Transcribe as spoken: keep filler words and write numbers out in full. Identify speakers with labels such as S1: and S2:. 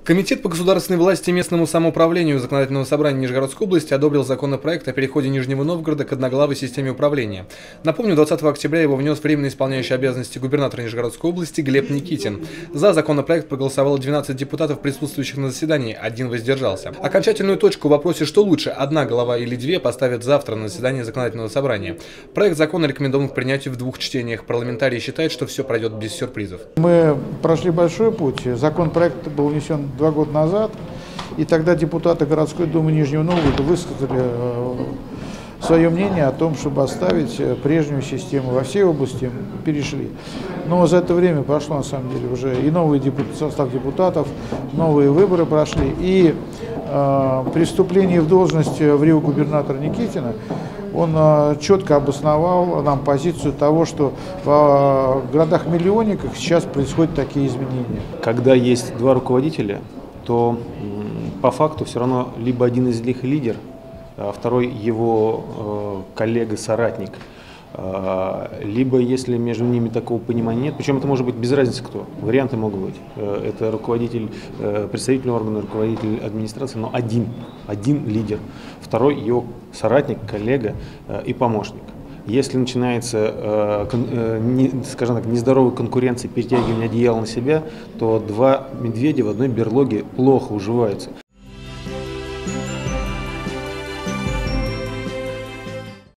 S1: Комитет по государственной власти и местному самоуправлению Законодательного собрания Нижегородской области одобрил законопроект о переходе Нижнего Новгорода к одноглавой системе управления. Напомню, двадцатого октября его внес временно исполняющий обязанности губернатора Нижегородской области Глеб Никитин. За законопроект проголосовало двенадцать депутатов, присутствующих на заседании, один воздержался. Окончательную точку в вопросе, что лучше, одна глава или две, поставят завтра на заседании Законодательного собрания. Проект закона рекомендован к принятию в двух чтениях. Парламентарии считают, что все пройдет без сюрпризов.
S2: Мы прошли большой путь. Законопроект был внесен два года назад, и тогда депутаты городской думы Нижнего Новгорода высказали свое мнение о том, чтобы оставить прежнюю систему. Во всей области перешли. Но за это время прошло, на самом деле, уже и новый депутат, состав депутатов, новые выборы прошли, и э, при вступлении в должность в Рио губернатора Никитина он э, четко обосновал нам позицию того, что в э, городах-миллионниках сейчас происходят такие изменения.
S3: Когда есть два руководителя, то по факту все равно либо один из них лидер, а второй его э, коллега, соратник, э, либо если между ними такого понимания нет, причем это может быть без разницы кто, варианты могут быть, э, это руководитель, э, представитель органа, руководитель администрации, но один, один лидер, второй его соратник, коллега э, и помощник. Если начинается, э, э, не, скажем так, нездоровая конкуренция, перетягивание одеяла на себя, то два медведя в одной берлоге плохо уживаются.